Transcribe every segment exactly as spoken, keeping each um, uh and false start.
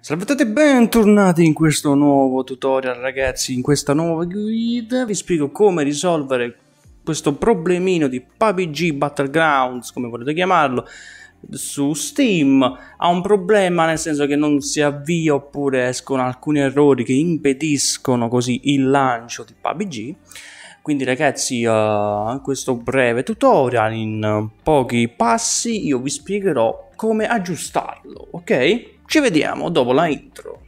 Salve a tutti e bentornati in questo nuovo tutorial, ragazzi. In questa nuova guida vi spiego come risolvere questo problemino di P U B G Battlegrounds, come volete chiamarlo, su Steam. Ha un problema nel senso che non si avvia oppure escono alcuni errori che impediscono così il lancio di P U B G. Quindi ragazzi, uh, in questo breve tutorial, in uh, pochi passi, io vi spiegherò come aggiustarlo, ok? Ci vediamo dopo la intro.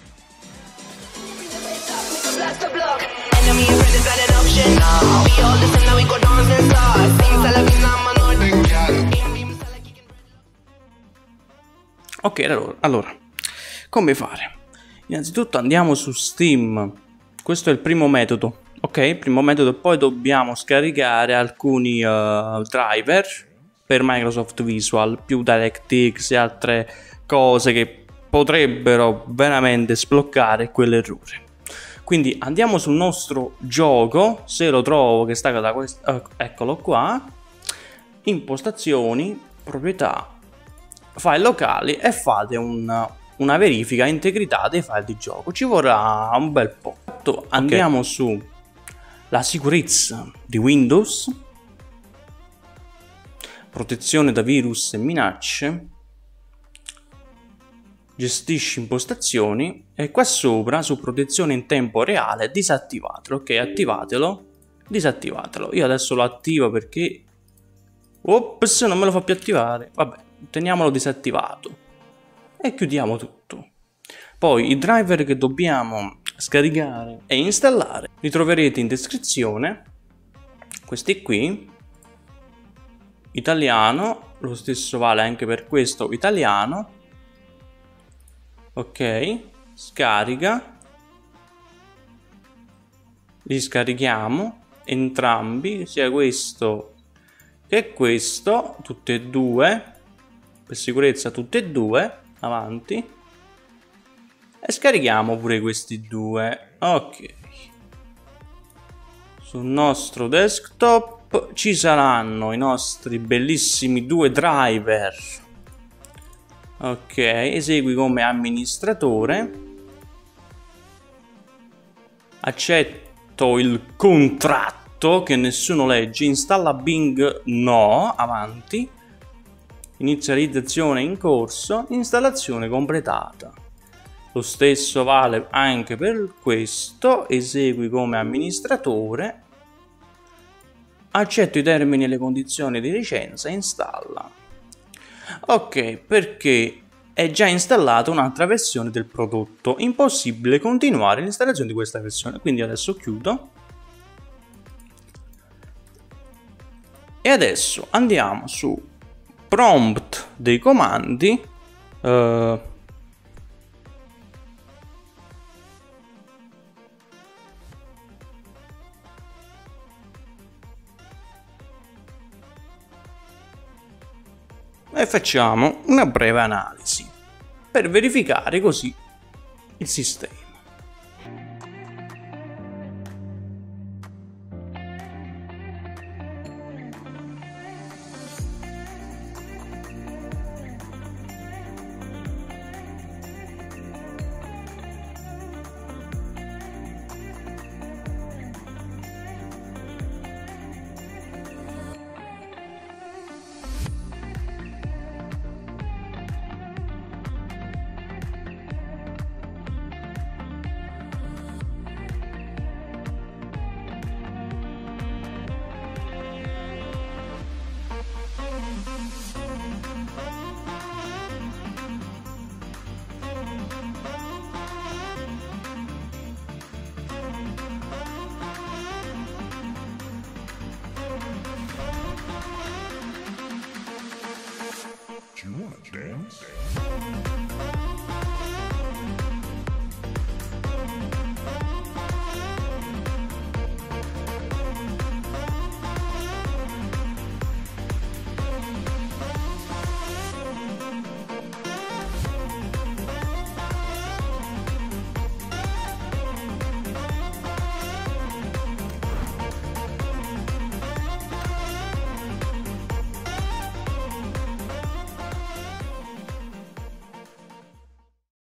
Ok, allora, allora, come fare? Innanzitutto andiamo su Steam. Questo è il primo metodo. Ok, il primo metodo, poi dobbiamo scaricare alcuni uh, driver per Microsoft Visual, più DirectX e altre cose che potrebbero veramente sbloccare quell'errore. Quindi andiamo sul nostro gioco, se lo trovo, che sta da questo, uh, eccolo qua, impostazioni, proprietà, file locali, e fate un, una verifica integrità dei file di gioco. Ci vorrà un bel po'. Andiamo okay. su la sicurezza di Windows, protezione da virus e minacce, gestisci impostazioni, e qua sopra su protezione in tempo reale disattivatelo. Ok, attivatelo, disattivatelo. Io adesso lo attivo perché ops, non me lo fa più attivare. Vabbè, teniamolo disattivato e chiudiamo tutto. Poi i driver che dobbiamo scaricare e installare li troverete in descrizione. Questi qui, italiano, lo stesso vale anche per questo, italiano. Ok, scarica, li scarichiamo entrambi, sia questo che questo, tutte e due, per sicurezza tutte e due, avanti. E scarichiamo pure questi due. Ok, sul nostro desktop ci saranno i nostri bellissimi due driver. Ok, esegui come amministratore, accetto il contratto che nessuno legge, installa Bing no, avanti, inizializzazione in corso, installazione completata. Lo stesso vale anche per questo, esegui come amministratore, accetto i termini e le condizioni di licenza, installa. Ok, perché è già installata un'altra versione del prodotto, impossibile continuare l'installazione di questa versione, quindi adesso chiudo. E adesso andiamo su prompt dei comandi, uh, e facciamo una breve analisi per verificare così il sistema.